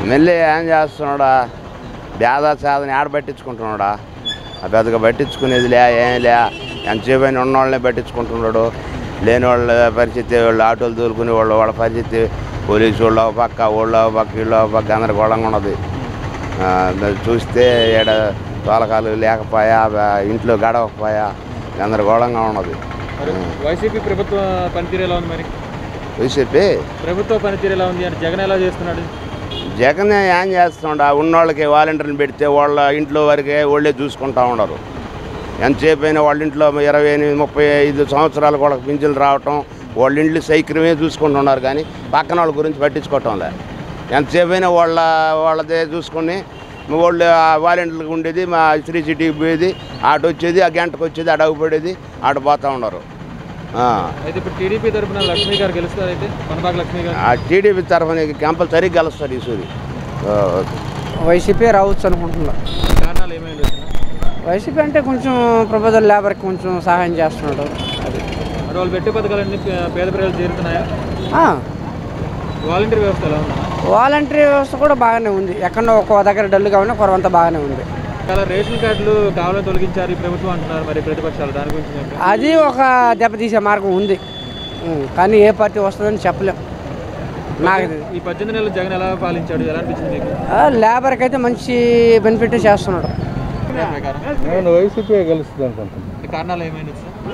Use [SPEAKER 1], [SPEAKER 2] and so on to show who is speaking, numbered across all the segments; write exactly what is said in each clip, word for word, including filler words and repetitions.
[SPEAKER 1] MLA ఏం చేస్తున్నాడా? పేద సాధన ఆడ పట్టించుకుంటున్నాడా? పెద్దగా పట్టించుకునేది లే, ఏం లే. ఎంతసేపు అయినా ఉన్న వాళ్ళని పట్టించుకుంటున్నాడు. లేని వాళ్ళ పరిస్థితి, వాళ్ళు ఆటోలు తోలుకునే వాళ్ళు వాళ్ళ పరిస్థితి, పోలీసు వాళ్ళు ఒక పక్క, వాళ్ళు ఒక పక్క, వీళ్ళు ఒక పక్క గందరగోళంగా ఉన్నది. చూస్తే ఏడ తోలకాలు లేకపోయా, ఇంట్లో గడవకపోయా, గందరగోళంగా ఉన్నది.
[SPEAKER 2] వైసీపీ ప్రభుత్వ పనితీరు ఎలా ఉంది? మరి
[SPEAKER 1] వైసీపీ
[SPEAKER 2] ప్రభుత్వ పనితీరు ఎలా ఉంది అంటే జగన్ ఎలా చేస్తున్నాడు?
[SPEAKER 1] జగన్ ఏం చేస్తున్నాడు? ఉన్నోళ్ళకి వాలంటీర్ని పెడితే వాళ్ళ ఇంట్లో వరకే వాళ్ళే చూసుకుంటూ ఉండరు. ఎంతసేపు అయినా వాళ్ళ ఇంట్లో ఇరవై ఎనిమిది ముప్పై ఐదు సంవత్సరాలు వాళ్ళకి పింఛన్లు రావటం, వాళ్ళ ఇంట్లో సైక్రమే చూసుకుంటున్నారు, కానీ పక్కన వాళ్ళ గురించి పట్టించుకోవటం లే. ఎంతసేపు అయినా వాళ్ళ వాళ్ళదే చూసుకుని వాళ్ళు వాలంటీర్లకు ఉండేది, మా శ్రీ సిటీకి పోయేది, ఆట వచ్చేది, ఆ గంటకు వచ్చేది, ఆడ అగుపడేది, ఆట పోతూ ఉన్నారు.
[SPEAKER 2] అయితే ఇప్పుడు టీడీపీ తరఫున లక్ష్మీ గారు గెలుస్తారు. అయితే పనబాక లక్ష్మీ గారు
[SPEAKER 1] ఆ టీడీపీ తరఫున కంపల్సరీ గెలుస్తారు ఈసారి.
[SPEAKER 3] వైసీపీ రావచ్చు అనుకుంటున్నా.
[SPEAKER 2] కారణాలు ఏమైనా?
[SPEAKER 3] వైసీపీ అంటే కొంచెం ప్రభుత్వ లేబర్కి కొంచెం సహాయం చేస్తున్నాడు. అది
[SPEAKER 2] మరి వాళ్ళు పెట్టే పథకాలన్నీ పేద ప్రజలు చేరుతున్నాయా? వాలంటీర్ వ్యవస్థ ఎలా ఉంది?
[SPEAKER 3] వాలంటరీ వ్యవస్థ కూడా బాగానే ఉంది. ఎక్కడో ఒక దగ్గర డల్లుగా ఉన్నా కొరవంతా బాగానే ఉంది.
[SPEAKER 2] చాలా రేషన్ కార్డులు కావాలని తొలగించారు ఈ ప్రభుత్వం అంటున్నారు. మరి ప్రతిపక్షాలు దాని గురించి
[SPEAKER 3] అది ఒక దెబ్బతీసే మార్గం ఉంది, కానీ ఏ పార్టీ వస్తుందని చెప్పలేం. నాకు
[SPEAKER 2] ఈ పద్దెనిమిది నెలలు జగన్ ఎలా పాలించాడు, ఎలా అనిపించింది మీకు?
[SPEAKER 3] లేబర్కి అయితే మంచి బెనిఫిట్ చేస్తున్నాడు.
[SPEAKER 4] నేను వైసీపీ గెలుస్తుంది అనుకుంటున్నాను.
[SPEAKER 2] కారణాలు ఏమైనా?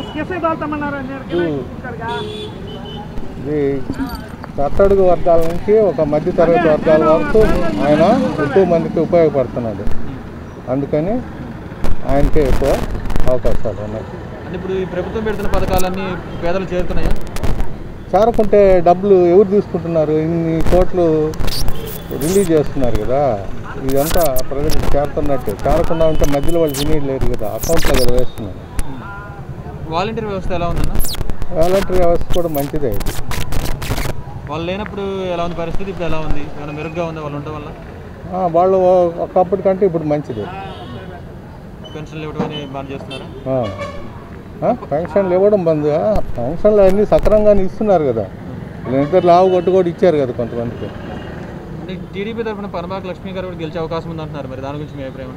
[SPEAKER 4] ఇది కట్టడుగు వర్గాల నుంచి ఒక మధ్య తరగతి వర్గాల వరకు ఆయన ఎక్కువ మందికి ఉపయోగపడుతున్నాడు. అందుకని ఆయనకే ఎక్కువ అవకాశాలు ఉన్నాయి.
[SPEAKER 2] అంటే ఇప్పుడు ఈ ప్రభుత్వం పెడుతున్న పథకాలన్నీ పేదలు చేరుతున్నాయా?
[SPEAKER 4] చేరకుంటే డబ్బులు ఎవరు తీసుకుంటున్నారు? ఇన్ని కోట్లు రిలీజ్ చేస్తున్నారు కదా, ఇదంతా ప్రజలకు చేరుతున్నట్టు. చేరకుండా ఉంటే మధ్యలో వాళ్ళు తినేయలేరు కదా, అకౌంట్లో కదా వేస్తున్నారు.
[SPEAKER 2] వాలంటీర్ వ్యవస్థ ఎలా ఉందన్న?
[SPEAKER 4] వాలంటీర్ వ్యవస్థ కూడా మంచిదే.
[SPEAKER 2] వాళ్ళు లేనప్పుడు ఎలా ఉంది పరిస్థితి, ఇప్పుడు ఎలా ఉంది? ఏమైనా మెరుగ్గా ఉందా వాళ్ళు ఉండడం వల్ల?
[SPEAKER 4] వాళ్ళు ఒకప్పటికంటే ఇప్పుడు మంచిది.
[SPEAKER 2] పెన్షన్లు ఇవ్వడం అని బాగా చేస్తున్నారా?
[SPEAKER 4] పెన్షన్లు ఇవ్వడం బంద్. పెన్షన్లు అన్నీ సక్రమంగానే ఇస్తున్నారు కదా. ఇద్దరు లావు కొట్టు కూడా ఇచ్చారు కదా కొంతమందికి.
[SPEAKER 2] అంటే టీడీపీ తరఫున పనబాక లక్ష్మీ గారు కూడా గెలిచే అవకాశం ఉంది అంటున్నారు. మరి దాని గురించి మీ అభిప్రాయం?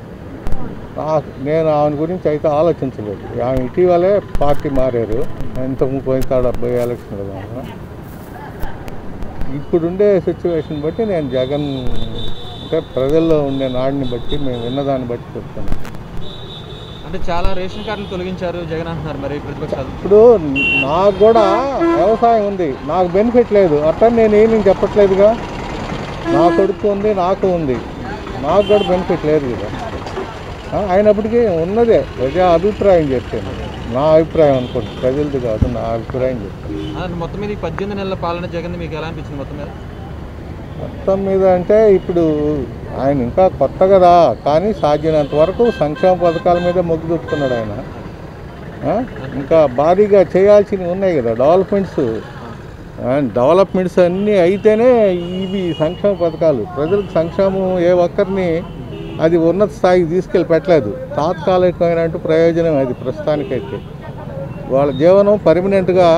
[SPEAKER 4] నేను ఆమె గురించి అయితే ఆలోచించలేదు. ఆమె ఇటీవలే పార్టీ మారారు. ఇంతకు పోయిన డెబ్బై ఎలక్షన్ కదా. ఇప్పుడుండే సిచ్యువేషన్ బట్టి నేను జగన్ అంటే ప్రజల్లో ఉండే నాడిని బట్టి మేము విన్నదాన్ని బట్టి చెప్తున్నాను.
[SPEAKER 2] అంటే చాలా రేషన్ కార్డులు తొలగించారు జగన్ అంటున్నారు. మరి ప్రతిపక్షాలు
[SPEAKER 4] ఇప్పుడు నాకు కూడా వ్యవసాయం ఉంది, నాకు బెనిఫిట్ లేదు. అట్లా నేను ఏమీ చెప్పట్లేదుగా. నా కొడుకు ఉంది, నాకు ఉంది, నాకు కూడా బెనిఫిట్ లేదు కదా. అయినప్పటికీ ఉన్నదే ప్రజా అభిప్రాయం చెప్తాను. నా అభిప్రాయం అనుకోండి, ప్రజలది కాదు, నా అభిప్రాయం చెప్తాను.
[SPEAKER 2] మొత్తం మీద ఈ పద్దెనిమిది నెలల పాలన జగన్ మీకు ఎలా అనిపించింది? మొత్తం మీద
[SPEAKER 4] మొత్తం మీద అంటే ఇప్పుడు ఆయన ఇంకా కొత్త కదా, కానీ సాధ్యమైనంత వరకు సంక్షేమ పథకాల మీద మొగ్గు చూపుతున్నాడు ఆయన. ఇంకా భారీగా చేయాల్సినవి ఉన్నాయి కదా డెవలప్మెంట్స్. డెవలప్మెంట్స్ అన్నీ అయితేనే ఇవి సంక్షేమ పథకాలు. ప్రజలకు సంక్షేమం ఏ ఒక్కరిని అది ఉన్నత స్థాయికి తీసుకెళ్ళి పెట్టలేదు. తాత్కాలికమైన ప్రయోజనం అది ప్రస్తుతానికైతే. వాళ్ళ జీవనం పర్మనెంట్గా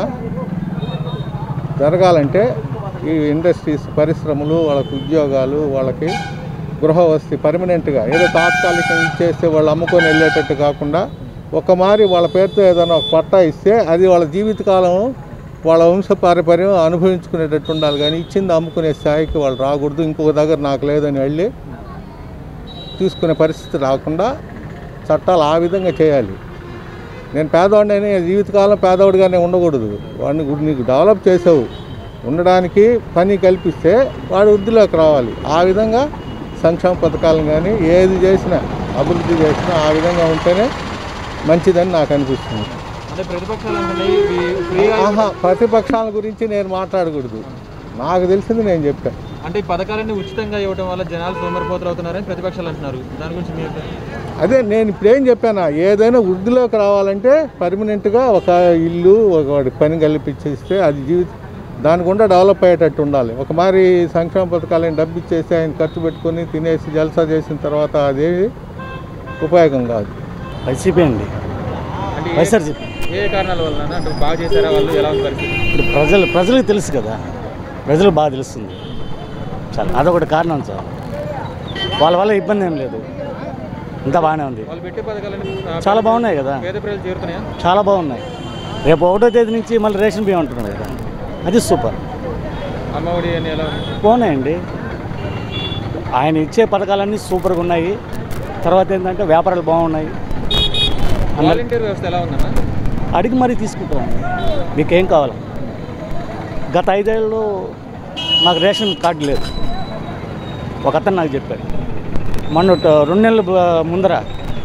[SPEAKER 4] జరగాలంటే ఈ ఇండస్ట్రీస్, పరిశ్రమలు, వాళ్ళకి ఉద్యోగాలు, వాళ్ళకి గృహవసతి పర్మనెంట్గా, ఏదో తాత్కాలికంగా ఇచ్చేస్తే వాళ్ళు అమ్ముకొని వెళ్ళేటట్టు కాకుండా ఒక మారి వాళ్ళ పేరుతో ఏదైనా ఒక పట్టా ఇస్తే అది వాళ్ళ జీవితకాలం వాళ్ళ వంశపారంపర్యం అనుభవించుకునేటట్టు ఉండాలి. కానీ ఇచ్చింది అమ్ముకునే స్థాయికి వాళ్ళు రాకూడదు. ఇంకొక దగ్గర నాకు లేదని వెళ్ళి తీసుకునే పరిస్థితి రాకుండా చట్టాలు ఆ విధంగా చేయాలి. నేను పేదవాడిని జీవితకాలం పేదవాడిగానే ఉండకూడదు. వాడిని నీకు డెవలప్ చేసావు, ఉండడానికి పని కల్పిస్తే వాడు వృద్ధిలోకి రావాలి. ఆ విధంగా సంక్షేమ పథకాలను కానీ ఏది చేసినా అభివృద్ధి చేసినా ఆ విధంగా ఉంటేనే మంచిదని నాకు అనిపిస్తుంది. ఆహా, ప్రతిపక్షాల గురించి నేను మాట్లాడకూడదు. నాకు తెలిసింది నేను చెప్పాను.
[SPEAKER 2] అంటే ఈ పథకాలన్నీ ఉచితంగా ఇవ్వడం వల్ల జనాలు సోమరిపోతులు అవుతున్నారని ప్రతిపక్షాలు అంటున్నారు. దాని గురించి మీ
[SPEAKER 4] అదే నేను ఇప్పుడు ఏం చెప్పాను, ఏదైనా వృద్ధిలోకి రావాలంటే పర్మనెంట్గా ఒక ఇల్లు, ఒక పని కల్పించేస్తే అది జీవిత దాని గుండా డెవలప్ అయ్యేటట్టు ఉండాలి. ఒక మారి సంక్షేమ పథకాలను డబ్బు ఇచ్చేసి ఆయన ఖర్చు పెట్టుకొని తినేసి జల్సా చేసిన తర్వాత అదేవి ఉపయోగం కాదు.
[SPEAKER 5] వైసీపీ అండి. వైఎస్ఆర్సీపీ
[SPEAKER 2] ఏ కారణాల వల్ల అంటే బాగా చేశారా వాళ్ళు? ఎలా ఉంది పరిస్థితి?
[SPEAKER 5] ఇప్పుడు ప్రజలు ప్రజలకు తెలుసు కదా, ప్రజలకు బాగా తెలుస్తుంది. చాలా అదొకటి కారణం సార్. వాళ్ళ వల్ల ఇబ్బంది ఏం లేదు, ఇంత బాగానే ఉంది.
[SPEAKER 2] వాళ్ళు పెట్టే పథకాలన్నీ
[SPEAKER 5] చాలా బాగున్నాయి కదా,
[SPEAKER 2] పేద ప్రజలు చేరుతున్నాయా?
[SPEAKER 5] చాలా బాగున్నాయి. రేపు ఒకటో తేదీ నుంచి మళ్ళీ రేషన్ బియ్యం అంటున్నారు కదా, అది సూపర్.
[SPEAKER 2] అమ్మఒడి అని ఎలా ఉంది?
[SPEAKER 5] బాగున్నాయండి. ఆయన ఇచ్చే పథకాలన్నీ సూపర్గా ఉన్నాయి. తర్వాత ఏంటంటే వ్యాపారాలు బాగున్నాయి.
[SPEAKER 2] వాలంటీర్ వ్యవస్థ ఎలా ఉందన్న?
[SPEAKER 5] అడిగి మరీ తీసుకుంటాం. మీకేం కావాలి? గత ఐదేళ్ళు నాకు రేషన్ కార్డు లేదు. ఒక అతను నాకు చెప్పాడు. మొన్న రెండు నెలల ముందర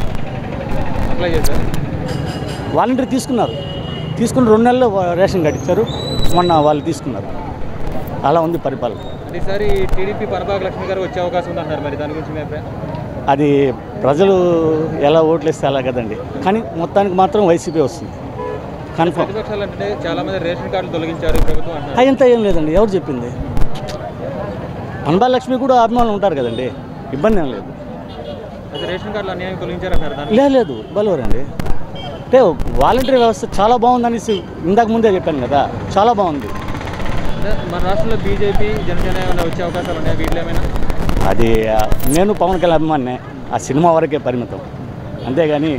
[SPEAKER 2] అప్లై చేశారు,
[SPEAKER 5] వాలంటీర్ తీసుకున్నారు. తీసుకుని రెండు నెలలు రేషన్ కార్డు ఇచ్చారు. మొన్న వాళ్ళు తీసుకున్నారు. అలా ఉంది పరిపాలన.
[SPEAKER 2] ఈసారి టీడీపీ పరభాగ లక్ష్మి గారు వచ్చే అవకాశం ఉందంటారు, మరి దాని గురించి మీ అభిప్రాయం?
[SPEAKER 5] అది ప్రజలు ఎలా ఓట్లేస్తే అలా కదండి, కానీ మొత్తానికి మాత్రం వైసీపీ వస్తుంది కన్ఫర్మ్.
[SPEAKER 2] ప్రతిపక్షాలు అంటే చాలా మంది రేషన్ కార్డులు తొలగించారు ప్రభుత్వం అంటారు.
[SPEAKER 5] అదంతా ఏం లేదండి, ఎవరు చెప్పింది? పరభాగ లక్ష్మి కూడా అభిమానులు ఉంటారు కదండి, ఇబ్బంది ఏం లేదు.
[SPEAKER 2] అయితే రేషన్ కార్డులు అన్యాయం తొలగించారంటారు దాన్ని?
[SPEAKER 5] లేదు లేదు బలవరండి. అంటే వాలంటీర్ వ్యవస్థ చాలా బాగుందనేసి ఇందాక ముందే చెప్పాను కదా, చాలా బాగుంది.
[SPEAKER 2] మన రాష్ట్రంలో బీజేపీ జనసేన ఏమైనా వచ్చే అవకాశాలు ఉన్నాయా వీటిలో ఏమైనా?
[SPEAKER 5] అది నేను పవన్ కళ్యాణ్ అభిమాన్నే, ఆ సినిమా వరకే పరిమితం. అంతేగాని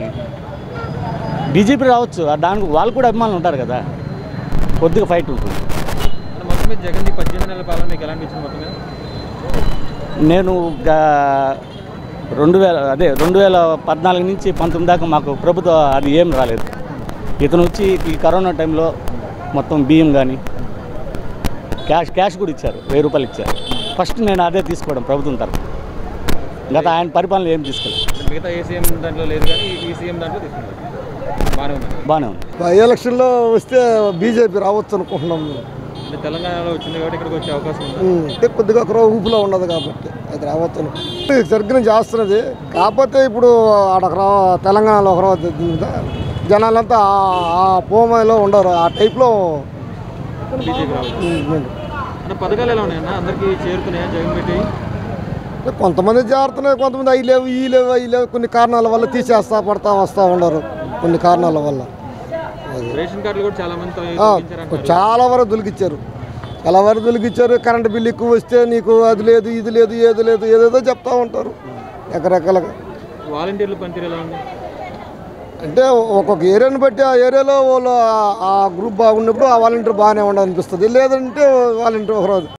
[SPEAKER 5] బీజేపీ రావచ్చు, దానికి వాళ్ళు కూడా అభిమానులు ఉంటారు కదా, కొద్దిగా ఫైట్ ఉంటుంది.
[SPEAKER 2] మొత్తం మీద జగన్ పద్దెనిమిది నెలల పాలన మీకు ఎలా అనిపించింది మొత్తం మీద?
[SPEAKER 5] నేను రెండు వేల అదే రెండు వేల పద్నాలుగు నుంచి పంతొమ్మిది దాకా మాకు ప్రభుత్వం అది ఏం రాలేదు. ఇతను వచ్చి ఈ కరోనా టైంలో మొత్తం బియ్యం కానీ క్యాష్ క్యాష్ కూడా ఇచ్చారు, వెయ్యి రూపాయలు ఇచ్చారు. ఫస్ట్ నేను అదే తీసుకోవడం ప్రభుత్వం తరఫు. గత ఆయన పరిపాలన ఏం తీసుకోలేదు.
[SPEAKER 2] మిగతా ఏ సీఎం దాంట్లో లేదు కానీ ఈ సీఎం దాంట్లో తీసుకున్నారు, బాగానే ఉంది.
[SPEAKER 5] బాగానే ఉంది.
[SPEAKER 6] ఎలక్షన్లో వస్తే బీజేపీ రావచ్చు అనుకుంటున్నాం.
[SPEAKER 2] అంటే తెలంగాణలో వచ్చింది కాబట్టి ఇక్కడికి వచ్చే అవకాశం ఉంది.
[SPEAKER 6] అంటే కొద్దిగా ఒక ఊపులో ఉన్నది కాబట్టి అది రావచ్చు అనుకుంటున్నాం. సరిగ్గా చేస్తున్నది, కాకపోతే ఇప్పుడు ఆడ తెలంగాణలో ఒక రోజు జనాలంతా ఆ పోమలో ఉండరు, ఆ టైప్లో
[SPEAKER 2] బీజేపీ రావచ్చు. అంటే పథకాలు ఎలా ఉన్నాయన్న? అందరికీ చేరుతున్నాయా జగన్ పెట్టి?
[SPEAKER 6] కొంతమంది చేరుతున్నాయి, కొంతమంది అవి లేవు ఈ లేవు అవి లేవు, కొన్ని కారణాల వల్ల తీసేస్తా పడతా వస్తూ ఉండరు, కొన్ని కారణాల వల్ల.
[SPEAKER 2] రేషన్ కార్డులు కూడా చాలా మంది
[SPEAKER 6] చాలా వరకు దొలికిచ్చారు, చాలా వరకు దొలికిచ్చారు. కరెంటు బిల్లు ఎక్కువ వస్తే నీకు అది లేదు ఇది లేదు ఏది లేదు ఏదేదో చెప్తా ఉంటారు రకరకాలుగా.
[SPEAKER 2] వాలంటీర్లు పనితీరు ఎలా ఉంది?
[SPEAKER 6] అంటే ఒక్కొక్క ఏరియాని బట్టి ఆ ఏరియాలో వాళ్ళు ఆ గ్రూప్ బాగున్నప్పుడు ఆ వాలంటీర్ బాగానే ఉండనిపిస్తుంది, లేదంటే వాలంటీర్ ఒకరోజు